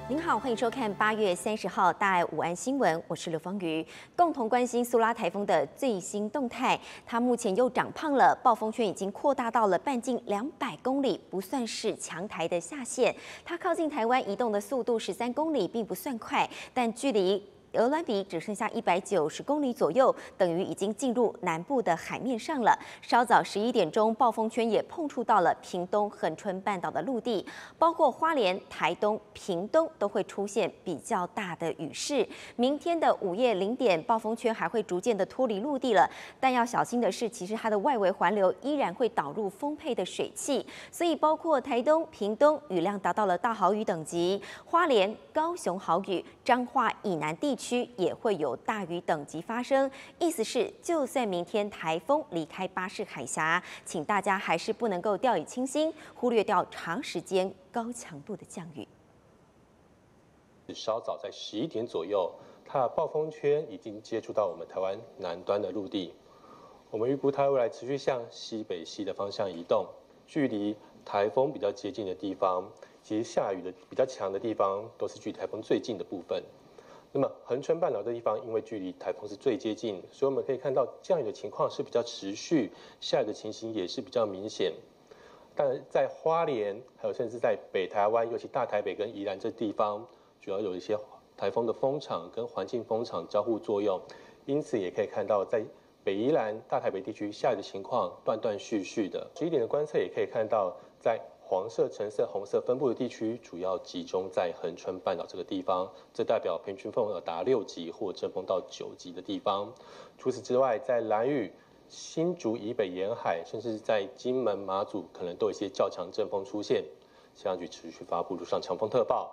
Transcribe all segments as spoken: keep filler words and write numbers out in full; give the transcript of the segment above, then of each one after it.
您好，欢迎收看八月三十号大爱午安新闻，我是刘芳瑜，共同关心苏拉台风的最新动态。它目前又长胖了，暴风圈已经扩大到了半径两百公里，不算是强台的下限。它靠近台湾移动的速度十三公里，并不算快，但距离鹅銮鼻只剩下一百九十公里左右，等于已经进入南部的海面上了。稍早十一点钟，暴风圈也碰触到了屏东恒春半岛的陆地，包括花莲、台东、屏东都会出现比较大的雨势。明天的午夜零点，暴风圈还会逐渐的脱离陆地了，但要小心的是，其实它的外围环流依然会导入丰沛的水汽，所以包括台东、屏东雨量达到了大豪雨等级，花莲、高雄豪雨，彰化以南地区也会有大雨等级发生，意思是，就算明天台风离开巴士海峡，请大家还是不能够掉以轻心，忽略掉长时间高强度的降雨。 稍早在十一点左右，它的暴风圈已经接触到我们台湾南端的陆地，我们预估它未来持续向西北西的方向移动，距离台风比较接近的地方，其实下雨的比较强的地方，都是距台风最近的部分。那么恒春半岛这地方，因为距离台风是最接近，所以我们可以看到降雨的情况是比较持续，下雨的情形也是比较明显。但在花莲，还有甚至在北台湾，尤其大台北跟宜兰这地方，主要有一些台风的风场跟环境风场交互作用，因此也可以看到在北宜兰、大台北地区下雨的情况断断续续的。十一点的观测也可以看到，在黄色、橙色、红色分布的地区，主要集中在恒春半岛这个地方，这代表平均风有达六级或阵风到九级的地方。除此之外，在兰屿、新竹以北沿海，甚至在金门、马祖，可能都有一些较强阵风出现。气象局持续发布陆上强风特报。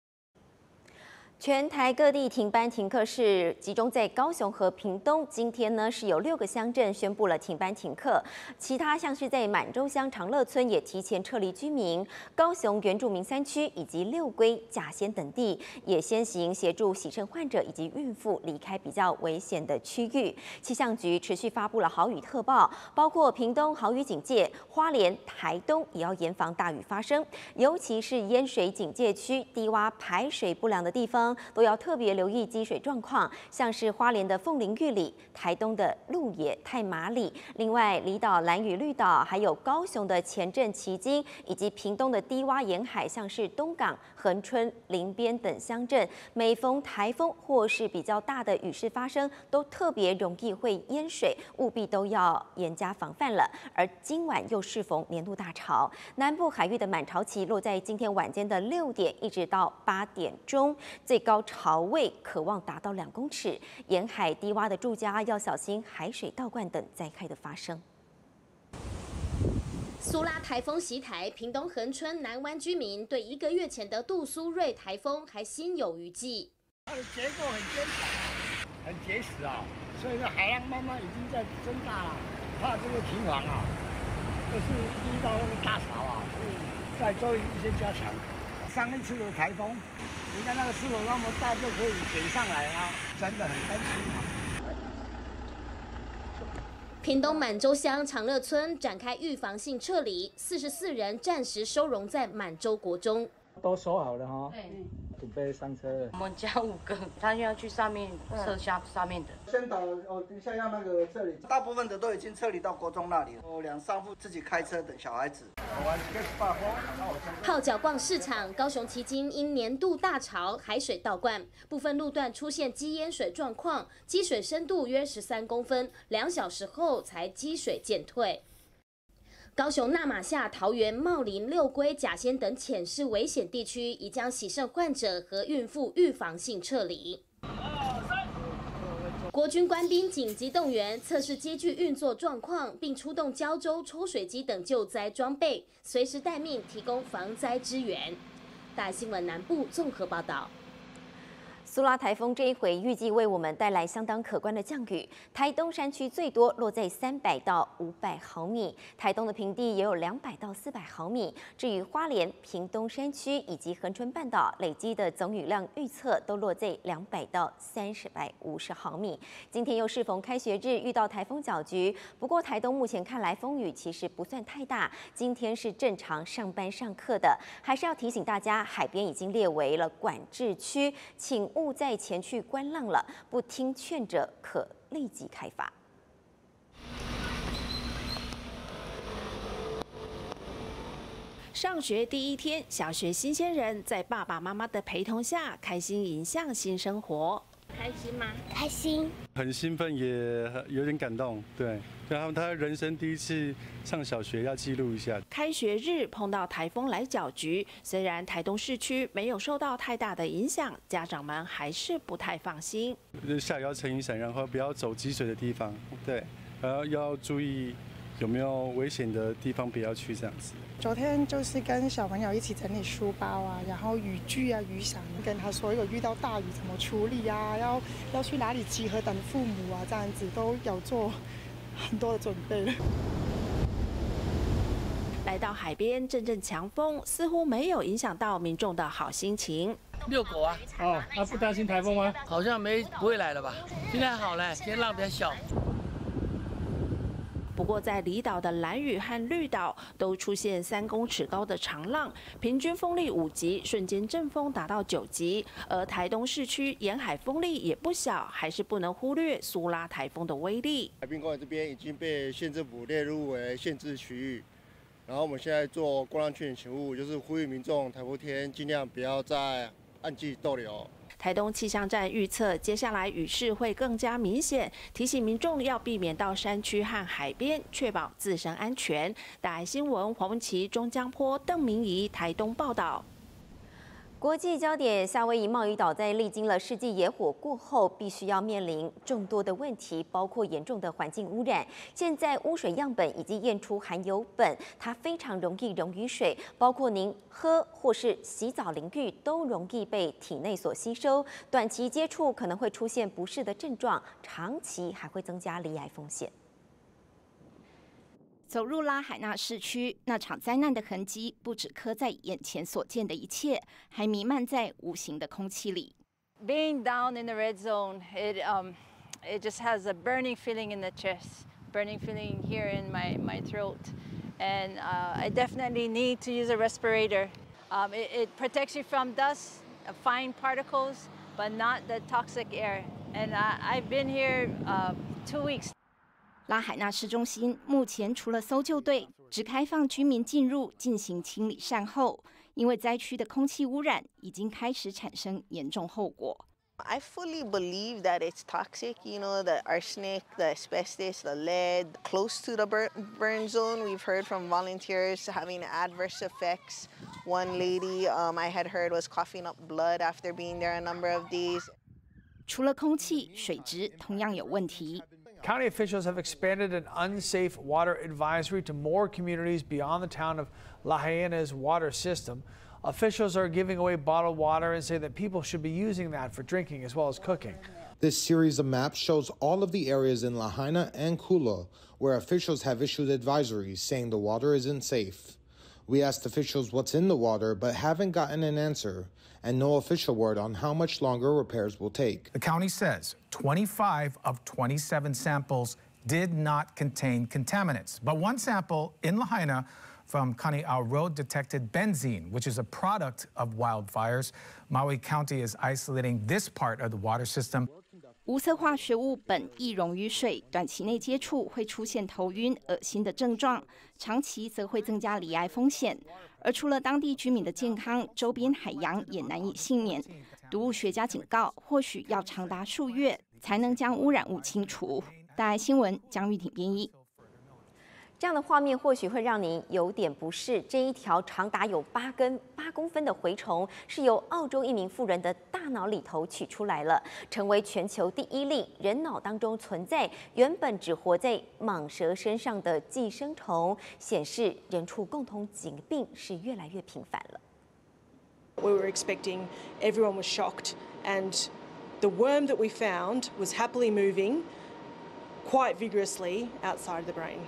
全台各地停班停课是集中在高雄和屏东，今天呢是有六个乡镇宣布了停班停课，其他像是在满洲乡长乐村也提前撤离居民，高雄原住民山区以及六龟、甲仙等地也先行协助洗肾患者以及孕妇离开比较危险的区域。气象局持续发布了豪雨特报，包括屏东豪雨警戒，花莲、台东也要严防大雨发生，尤其是淹水警戒区、低洼排水不良的地方，都要特别留意积水状况，像是花莲的凤林玉里、台东的鹿野、太麻里，另外离岛兰屿绿岛，还有高雄的前镇旗津，以及屏东的低洼沿海，像是东港、恒春、林边等乡镇，每逢台风或是比较大的雨势发生，都特别容易会淹水，务必都要严加防范了。而今晚又适逢年度大潮，南部海域的满潮期落在今天晚间的六点一直到八点钟，最高潮位可望达到两公尺，沿海低洼的住家要小心海水倒灌等灾害的发生。 苏拉台风袭台，屏东恒春南湾居民对一个月前的杜苏芮台风还心有余悸。 它的结构很坚强，很结实啊，所以说海浪慢慢已经在增大了。怕这个堤防啊，就是遇到那个大潮啊，再做一些加强。上一次的台风，你看那个石头那么大就可以顶上来啊，真的很担心啊。 屏东满洲乡长乐村展开预防性撤离，四十四人暂时收容在满洲国中。 都收好了哈， 对， 准备上车了。 我们家五个，他要去上面撤下上面的。 先导哦，等一下要那个撤离，大部分的都已经撤离到国中那里了。哦，两丧父自己开车等小孩子。 泡脚逛市场，高雄旗津因年度大潮，海水倒灌，部分路段出现积淹水状况，积水深度约十三公分，两小时后才积水渐退。高雄那马夏、桃园、茂林、六龟、甲仙等浅市危险地区，已将洗肾患者和孕妇预防性撤离。国军官兵紧急动员，测试机具运作状况，并出动胶舟、抽水机等救灾装备，随时待命提供防灾支援。大新闻南部综合报道。 苏拉台风这一回预计为我们带来相当可观的降雨，台东山区最多落在三百到五百毫米，台东的平地也有两百到四百毫米。至于花莲、屏东山区以及恒春半岛，累积的总雨量预测都落在两百到三百五十毫米。今天又适逢开学日，遇到台风搅局，不过台东目前看来风雨其实不算太大，今天是正常上班上课的，还是要提醒大家，海边已经列为了管制区，请勿再前去观浪了，不听劝者可立即开罚。 上学第一天，小学新鲜人在爸爸妈妈的陪同下，开心迎向新生活。开心吗？ 开心， 很兴奋，也有点感动。对，然后他人生第一次上小学，要记录一下。 开学日碰到台风来搅局，虽然台东市区没有受到太大的影响，家长们还是不太放心。 下雨要撑雨伞，然后不要走积水的地方。对，然后要注意有没有危险的地方，不要去这样子。 昨天就是跟小朋友一起整理书包啊，然后雨具啊、雨伞，跟他说有遇到大雨怎么处理啊，要要去哪里集合等父母啊，这样子都有做很多的准备。 来到海边，阵阵强风似乎没有影响到民众的好心情。 遛狗啊， 哦，那不担心台风吗？ 好像没不会来了吧？今天好了，今天浪比较小。 不过，在离岛的兰屿和绿岛都出现三公尺高的长浪，平均风力五级，瞬间阵风达到九级。而台东市区沿海风力也不小，还是不能忽略苏拉台风的威力。 海滨公园这边已经被县政府列入为限制区域，然后我们现在做观浪劝请务，就是呼吁民众台风天尽量不要在岸际逗留。 台东气象站预测，接下来雨势会更加明显，提醒民众要避免到山区和海边，确保自身安全。大爱新闻黄文琪、钟江坡、邓明仪台东报道。 国际焦点：夏威夷贸易岛在历经了世纪野火过后，必须要面临众多的问题，包括严重的环境污染。现在污水样本已经验出含有苯，它非常容易溶于水，包括您喝或是洗澡淋浴都容易被体内所吸收。短期接触可能会出现不适的症状，长期还会增加罹癌风险。 走入拉海纳市区，那场灾难的痕迹不只刻在眼前所见的一切，还弥漫在无形的空气里。 Being down in the red zone, it um, it just has a burning feeling in the chest, burning feeling here in my my throat, and uh, I definitely need to use a respirator. Um, it, it protects you from dust, fine particles, but not the toxic air. And I, I've been here uh, two weeks. 拉海纳市中心目前除了搜救队，只开放居民进入进行清理善后，因为灾区的空气污染已经开始产生严重后果。 I fully believe that it's toxic, you know, the arsenic, the asbestos, the lead, close to the burn, burn zone. We've heard from volunteers having adverse effects. One lady um, I had heard was coughing up blood after being there a number of days. 除了空气，水质同样有问题。 County officials have expanded an unsafe water advisory to more communities beyond the town of Lahaina's water system. Officials are giving away bottled water and say that people should be using that for drinking as well as cooking. This series of maps shows all of the areas in Lahaina and Kula where officials have issued advisories saying the water isn't safe. We asked officials what's in the water, but haven't gotten an answer, and no official word on how much longer repairs will take. The county says twenty-five of twenty-seven samples did not contain contaminants, but one sample in Lahaina from Kane'au Road detected benzene, which is a product of wildfires. Maui County is isolating this part of the water system. 无色化学物苯易溶于水，短期内接触会出现头晕、恶心的症状，长期则会增加罹癌风险。而除了当地居民的健康，周边海洋也难以幸免。毒物学家警告，或许要长达数月才能将污染物清除。大爱新闻江玉婷编译。 这样的画面或许会让您有点不适。这一条长达有八根八公分的蛔虫，是由澳洲一名妇人的大脑里头取出来了，成为全球第一例人脑当中存在原本只活在蟒蛇身上的寄生虫，显示人畜共同疾病是越来越频繁了。 We were expecting everyone was shocked and The worm that we found was happily moving quite vigorously outside of the brain.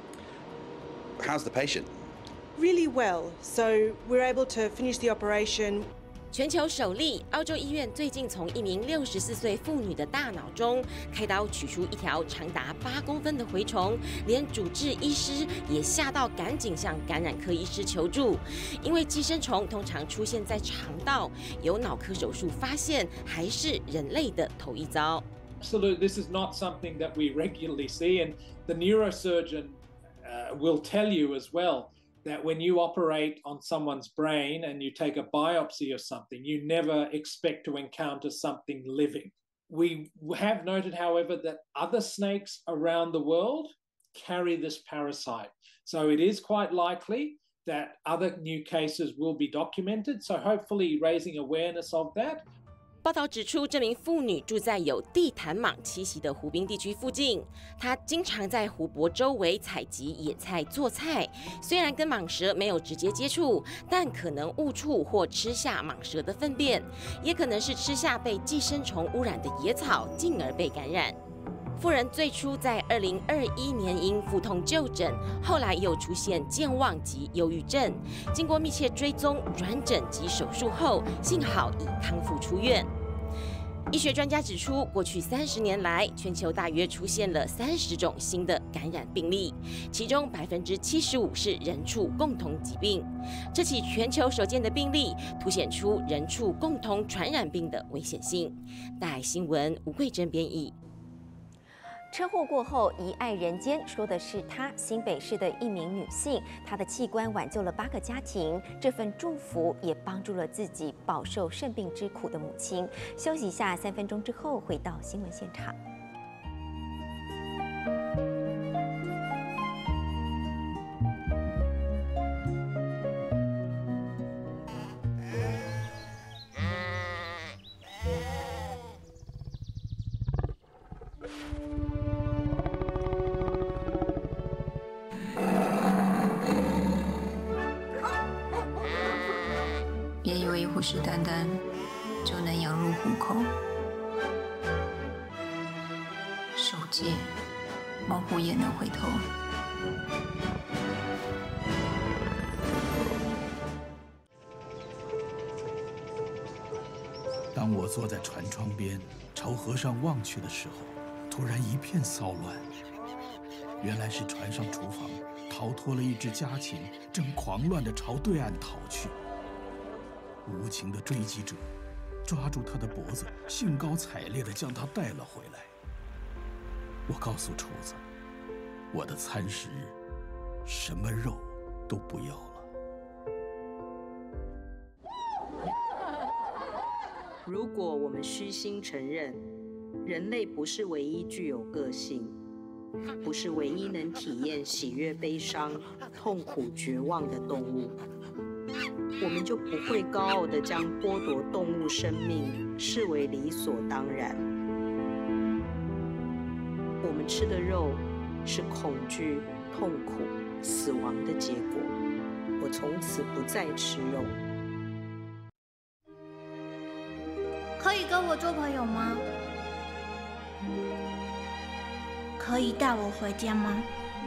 How's the patient? Really well. So we're able to finish the operation. 全球首例，澳洲医院最近从一名六十四岁妇女的大脑中开刀取出一条长达八公分的蛔虫，连主治医师也吓到，赶紧向感染科医师求助。因为寄生虫通常出现在肠道，有脑科手术发现还是人类的头一遭。 Absolutely, this is not something that we regularly see, and the neurosurgeon uh, will tell you as well. That when you operate on someone's brain and you take a biopsy of something, you never expect to encounter something living. We have noted, however, that other snakes around the world carry this parasite. So it is quite likely that other new cases will be documented. So hopefully raising awareness of that. 报道指出，这名妇女住在有地毯蟒栖息的湖滨地区附近。她经常在湖泊周围采集野菜做菜，虽然跟蟒蛇没有直接接触，但可能误触或吃下蟒蛇的粪便，也可能是吃下被寄生虫污染的野草，进而被感染。妇人最初在二零二一年因腹痛就诊，后来又出现健忘及忧郁症。经过密切追踪、转诊及手术后，幸好已康复出院。医学专家指出，过去三十年来，全球大约出现了三十种新的感染病例，其中百分之七十五是人畜共同疾病。这起全球首见的病例，凸显出人畜共同传染病的危险性。大爱新闻吴桂珍编译。 车祸过后遗爱人间，说的是她新北市的一名女性，她的器官挽救了八个家庭，这份祝福也帮助了自己饱受肾病之苦的母亲。休息一下，三分钟之后回到新闻现场。 虎视眈眈就能养入虎口。守戒，猫虎也能回头。 当我坐在船窗边，朝河上望去的时候，突然一片骚乱。原来是船上厨房逃脱了一只家禽，正狂乱地朝对岸逃去。无情的追击者抓住他的脖子，兴高采烈地将他带了回来。我告诉厨子，我的餐食什么肉都不要了。 如果我们虚心承认，人类不是唯一具有个性，不是唯一能体验喜悦、悲伤、痛苦、绝望的动物，我们就不会高傲地将剥夺动物生命视为理所当然。我们吃的肉是恐惧、痛苦、死亡的结果。我从此不再吃肉。 可以跟我做朋友吗？可以带我回家吗？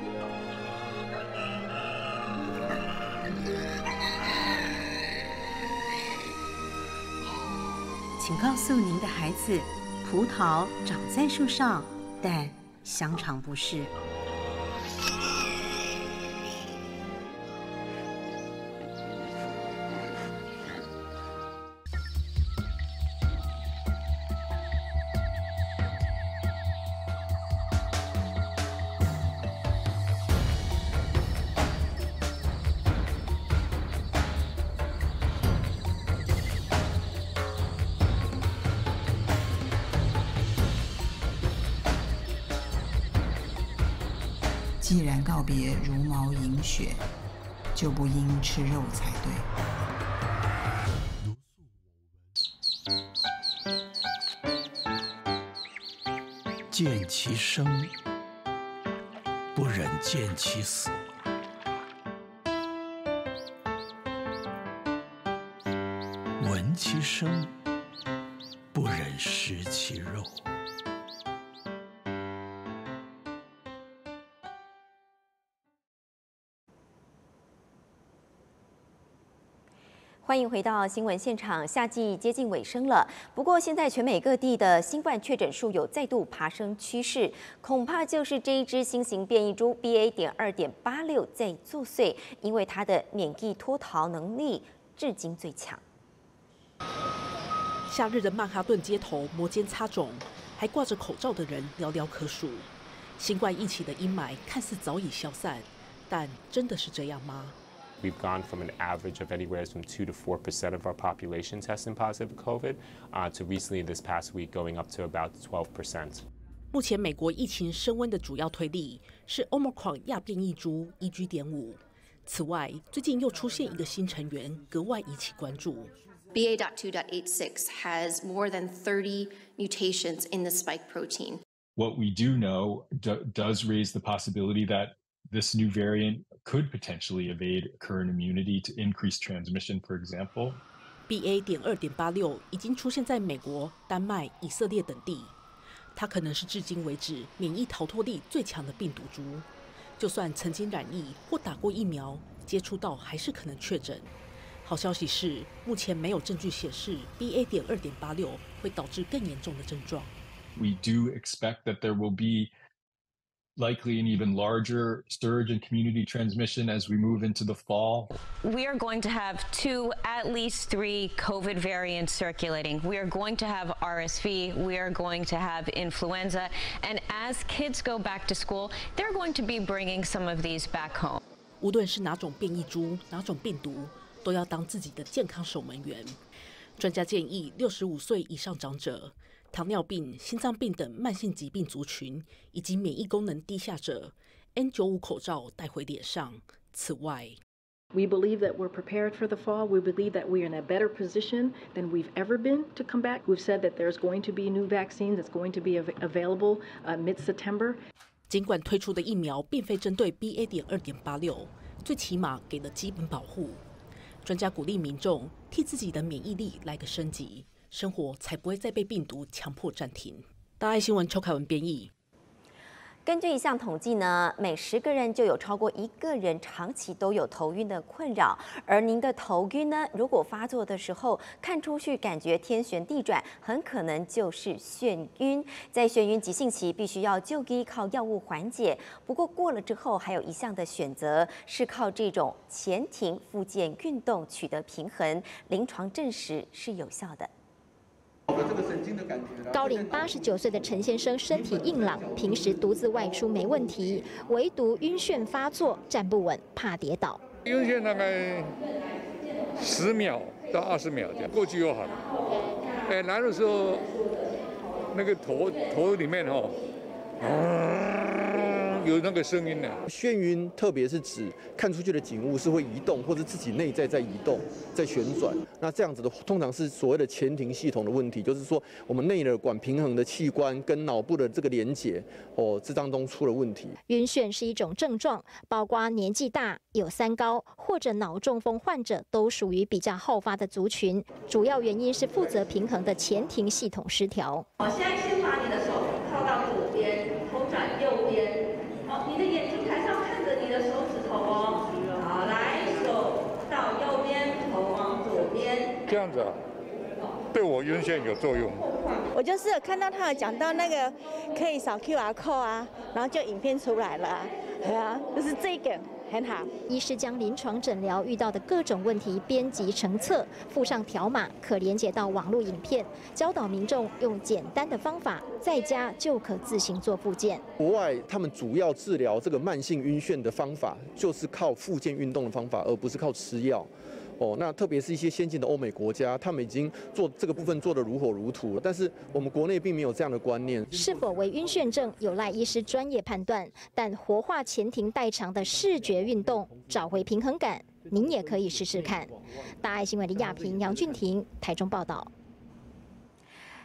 请告诉您的孩子，葡萄长在树上，但香肠不是。 既然告别茹毛饮血，就不应吃肉才对。见其生，不忍见其死。闻其声， 不忍食其肉。 欢迎回到新闻现场。夏季接近尾声了，不过现在全美各地的新冠确诊数有再度爬升趋势，恐怕就是这一支新型变异株 B A. 点二点八六在作祟，因为它的免疫脱逃能力至今最强。 夏日的曼哈顿街头摩肩擦踵，还挂着口罩的人寥寥可数。新冠疫情的阴霾看似早已消散，但真的是这样吗 ？We've gone from an average of anywhere from two to four percent of our population testing positive for COVID, uh, to recently this past week going up to about twelve percent. 目前美国疫情升温的主要推力是 Omicron 亚变异株 E G. 点五。此外，最近又出现一个新成员，格外引起关注。 B A. two point eight six has more than thirty mutations in the spike protein. What we do know do, does raise the possibility that this new variant could potentially evade current immunity to increase transmission, for example. B A. 点二点八六已经出现在美国、丹麦、以色列等地，它可能是至今为止免疫逃脱力最强的病毒株。就算曾经染疫或打过疫苗，接触到还是可能确诊。好消息是，目前没有证据显示 B A. 点二点八六会导致更严重的症状。 We do expect that there will be likely an even larger surge in community transmission as we move into the fall. We are going to have two, at least three COVID variants circulating. We are going to have R S V, we are going to have influenza, and as kids go back to school, they're going to be bringing some of these back home. 无论是哪种变异株、哪种病毒，都要当自己的健康守门员。专家建议，六十五岁以上长者、糖尿病、心脏病等慢性疾病族群，以及免疫功能低下者 ，N 九十五 口罩戴回脸上。此外 ，We believe that we're prepared for the fall. We believe that we're in a better position than we've ever been to come back. We've said that there's going to be new vaccine that's going to be available uh, mid-September. 尽管推出的疫苗并非针对 B A. 点二点八六，最起码给了基本保护。专家鼓励民众替自己的免疫力来个升级。生活才不会再被病毒强迫暂停。大爱新闻邱凯文编译。 根据一项统计呢，每十个人就有超过一个人长期都有头晕的困扰。而您的头晕呢，如果发作的时候看出去感觉天旋地转，很可能就是眩晕。在眩晕急性期，必须要就医靠药物缓解。不过过了之后，还有一项的选择是靠这种前庭复健运动取得平衡，临床证实是有效的。 高龄八十九岁的陈先生身体硬朗，平时独自外出没问题，唯独晕眩发作，站不稳，怕跌倒。 晕眩大概十秒到二十秒这样，过去又好了。哎，来的时候那个头头里面哦。有那个声音呢。 眩晕，特别是指看出去的景物是会移动，或者自己内在在移动、在旋转。那这样子的，通常是所谓的前庭系统的问题，就是说我们内耳管平衡的器官跟脑部的这个连结，哦，这当中出了问题。 晕眩是一种症状，包括年纪大、有三高或者脑中风患者都属于比较好发的族群。主要原因是负责平衡的前庭系统失调。 我现在先把你的手靠到左边，头转右边。 你的眼睛还是要看着你的手指头哦。好，来，手到右边，头往左边。 这样子啊，对我晕眩有作用。 我就是有看到他有讲到那个可以扫 Q R code 啊，然后就影片出来了啊，对啊，就是这个。 很好， 医师将临床诊疗遇到的各种问题编辑成册，附上条码，可连接到网络影片，教导民众用简单的方法，在家就可自行做复健。 国外他们主要治疗这个慢性晕眩的方法，就是靠复健运动的方法，而不是靠吃药。 哦，那特别是一些先进的欧美国家，他们已经做这个部分做得如火如荼，但是我们国内并没有这样的观念。 是否为晕眩症，有赖医师专业判断，但活化前庭代偿的视觉运动，找回平衡感，您也可以试试看。大爱新闻的亚平、杨俊廷，台中报道。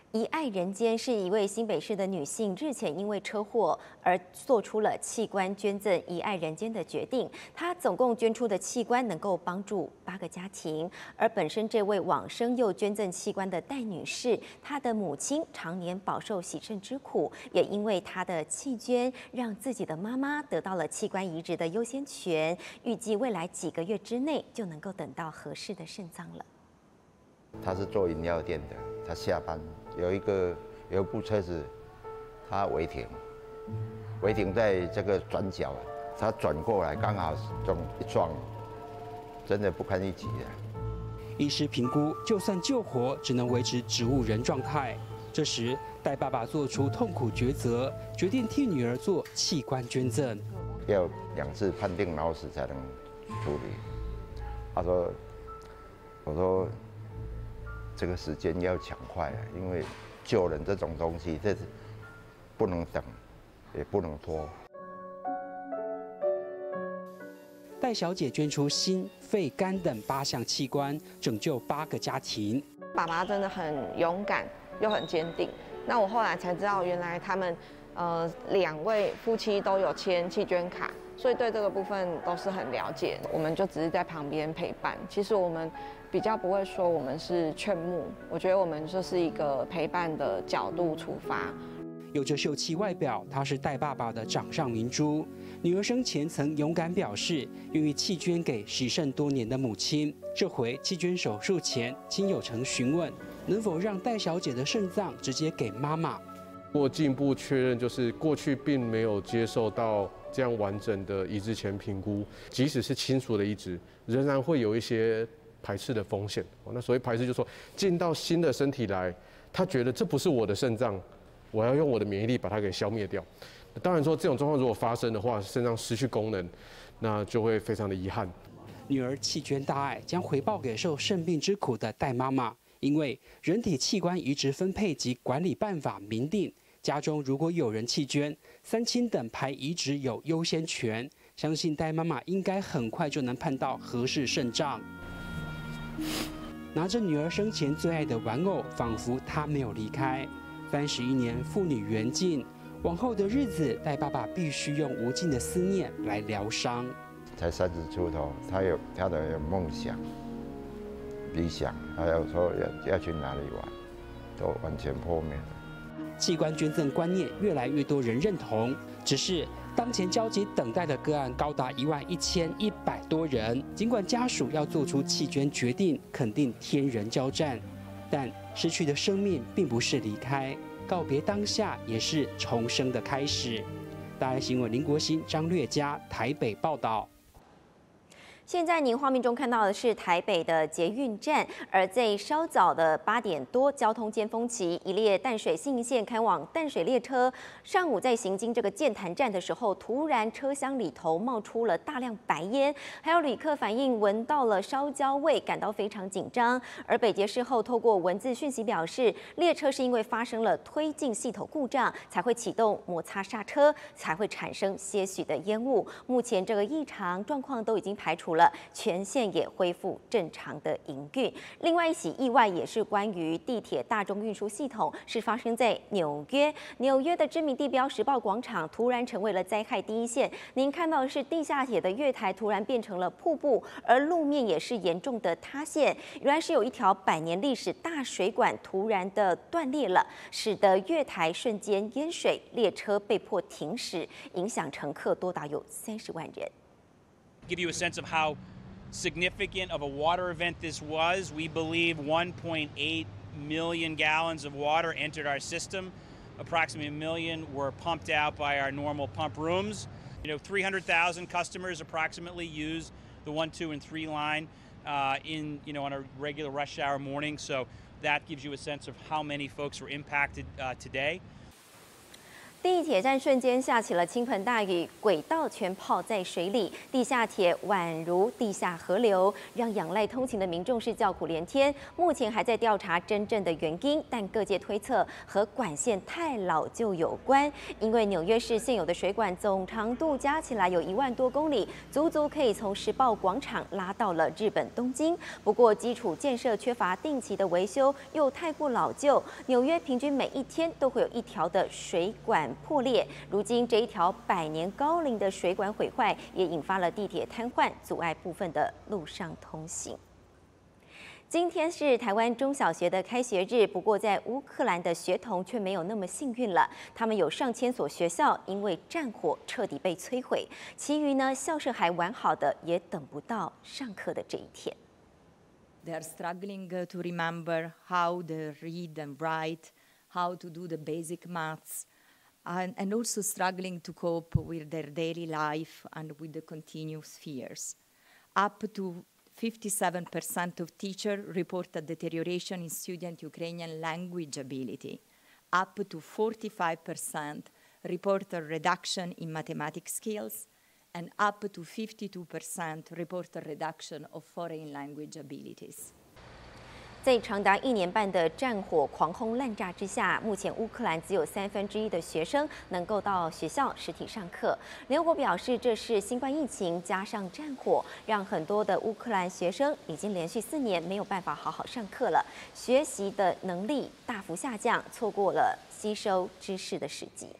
遗爱人间是一位新北市的女性，日前因为车祸而做出了器官捐赠遗爱人间的决定。她总共捐出的器官能够帮助八个家庭，而本身这位往生又捐赠器官的戴女士，她的母亲常年饱受洗肾之苦，也因为她的弃捐，让自己的妈妈得到了器官移植的优先权，预计未来几个月之内就能够等到合适的肾脏了。 他是做饮料店的，他下班有一个有一部车子，他违停，违停在这个转角，他转过来刚好这种一撞，真的不堪一击的。 医师评估，就算救活，只能维持植物人状态。这时，戴爸爸做出痛苦抉择，决定替女儿做器官捐赠。 要两次判定脑死才能处理。他说：“我说。”这个时间要抢快啊，因为救人这种东西，这是不能等，也不能拖。 戴小姐捐出心、肺、肝等八项器官，拯救八个家庭。 爸爸真的很勇敢又很坚定。那我后来才知道，原来他们呃两位夫妻都有签弃捐卡，所以对这个部分都是很了解。我们就只是在旁边陪伴。其实我们比较不会说我们是劝募，我觉得我们就是一个陪伴的角度出发。 有着秀气外表，她是戴爸爸的掌上明珠。女儿生前曾勇敢表示，愿意弃捐给洗肾多年的母亲。这回弃捐手术前，亲友曾询问能否让戴小姐的肾脏直接给妈妈。 我进一步确认，就是过去并没有接受到这样完整的移植前评估，即使是亲属的移植，仍然会有一些排斥的风险。那所谓排斥，就是说进到新的身体来，他觉得这不是我的肾脏，我要用我的免疫力把它给消灭掉。当然说这种状况如果发生的话，肾脏失去功能，那就会非常的遗憾。 女儿弃捐大爱，将回报给受肾病之苦的戴妈妈。因为人体器官移植分配及管理办法明定，家中如果有人弃捐，三亲等排移植有优先权。相信戴妈妈应该很快就能盼到合适肾脏。拿着女儿生前最爱的玩偶，仿佛她没有离开。三十一年父女缘尽，往后的日子，戴爸爸必须用无尽的思念来疗伤。 才三十出头，他有他的梦想、理想，还有说要要去哪里玩，都完全破灭了。 器官捐赠观念越来越多人认同，只是当前焦急等待的个案高达一万一千一百多人。尽管家属要做出弃捐决定，肯定天人交战，但失去的生命并不是离开，告别当下也是重生的开始。大爱新闻林国兴、张略佳台北报道。 现在您画面中看到的是台北的捷运站，而在稍早的八点多，交通尖峰期，一列淡水信义线开往淡水列车，上午在行经这个剑潭站的时候，突然车厢里头冒出了大量白烟，还有旅客反映闻到了烧焦味，感到非常紧张。而北捷事后透过文字讯息表示，列车是因为发生了推进系统故障，才会启动摩擦刹车，才会产生些许的烟雾。目前这个异常状况都已经排除了。全线也恢复正常的营运。另外一起意外也是关于地铁大众运输系统，是发生在纽约。纽约的知名地标时报广场突然成为了灾害第一线。您看到的是地下铁的月台突然变成了瀑布，而路面也是严重的塌陷。原来是有一条百年历史大水管突然的断裂了，使得月台瞬间淹水，列车被迫停驶，影响乘客多达有三十万人。 Give you a sense of how significant of a water event this was. We believe one point eight million gallons of water entered our system. Approximately a million were pumped out by our normal pump rooms. You know, three hundred thousand customers approximately use the one, two, and three line uh, in, you know, on a regular rush hour morning. So that gives you a sense of how many folks were impacted uh, today. 地铁站瞬间下起了倾盆大雨，轨道全泡在水里，地下铁宛如地下河流，让仰赖通勤的民众是叫苦连天。目前还在调查真正的原因，但各界推测和管线太老旧有关。因为纽约市现有的水管总长度加起来有一万多公里，足足可以从时报广场拉到了日本东京。不过基础建设缺乏定期的维修，又太过老旧，纽约平均每一天都会有一条的水管破裂，如今这一条百年高龄的水管毁坏，也引发了地铁瘫痪，阻碍部分的路上通行。今天是台湾中小学的开学日，不过在乌克兰的学童却没有那么幸运了，他们有上千所学校因为战火彻底被摧毁，其余呢校舍还完好的，也等不到上课的这一天。 They are struggling to remember how to read and write, how to do the basic maths. And, and also struggling to cope with their daily life and with the continuous fears. Up to fifty-seven percent of teachers report a deterioration in student Ukrainian language ability. Up to forty-five percent report a reduction in mathematics skills. And up to fifty-two percent report a reduction of foreign language abilities. 在长达一年半的战火狂轰滥炸之下，目前乌克兰只有三分之一的学生能够到学校实体上课。联合国表示，这是新冠疫情加上战火，让很多的乌克兰学生已经连续四年没有办法好好上课了，学习的能力大幅下降，错过了吸收知识的时机。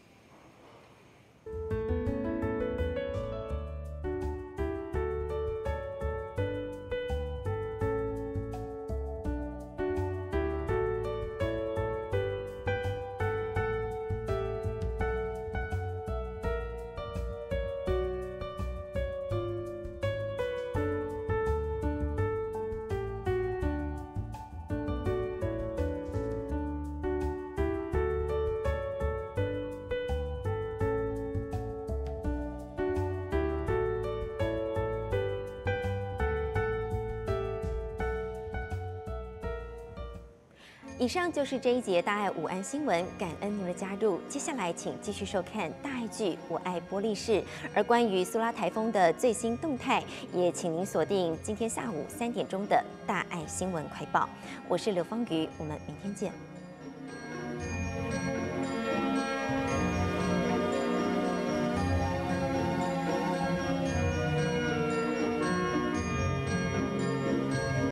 以上就是这一节大爱午安新闻，感恩您的加入。接下来请继续收看大爱剧《我爱波利士》，而关于苏拉台风的最新动态，也请您锁定今天下午三点钟的大爱新闻快报。我是刘芳瑜，我们明天见。